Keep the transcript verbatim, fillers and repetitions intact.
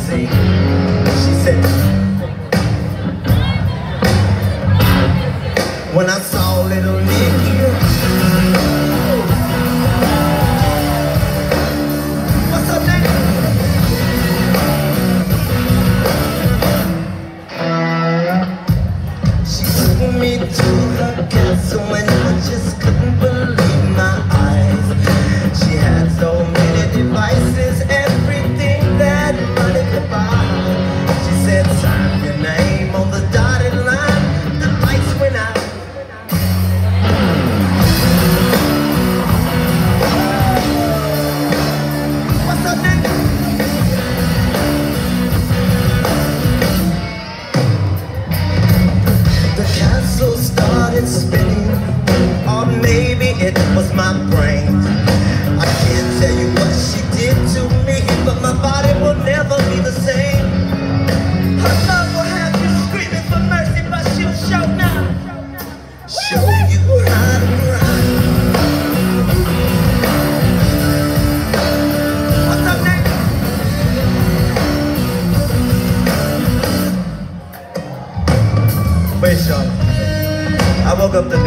see. She said, when I saw little Nicky, what's up, nigga? She took me to her castle and I just couldn't believe my eyes. She had so many devices, everything that money could buy. She said, sign your name on the dotted line. The lights went out. What's up, nigga? The castle started spinning, or maybe it was my brain. I can't tell you what she did to me, but my body will never be the same. Her love will have you screaming for mercy, but she'll show now. Show you how to cry. What's up, nigga? Wait, y'all. I woke up the